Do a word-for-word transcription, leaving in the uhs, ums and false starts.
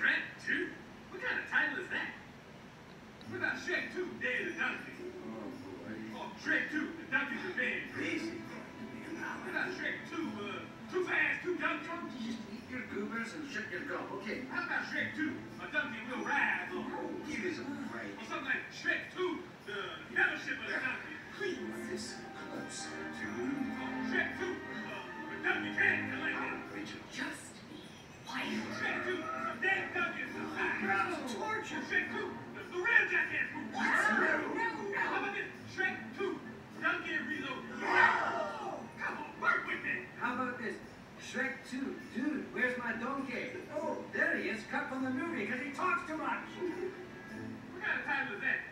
Shrek two? What kind of title is that? What about Shrek two, Day of the Donkey? Oh, boy. Or Shrek two, The Donkey's Revenge? Easy. What about Shrek two, uh, Too Fast, Too Drunk? Just eat your goobers and shut your gulp, okay? How about Shrek two, A Donkey Will Rise? Or, Oh, give us a break. or something like Shrek two, The Fellowship of the Donkey? Please. Listen closer to... Or Shrek two, uh, The Donkey Can't Collect It? Rachel, Just be quiet. Shrek two, The Dead Donkey Society? Gross torture. Shrek two, The, the Real Jackass Movie? No, no, How no. about this? Shrek two, Donkey Reloaded? No! Come on, work with me! How about this? Shrek two. Dude, where's my donkey? Oh, there he is, cut from the movie because he talks too much. What kind of title is that?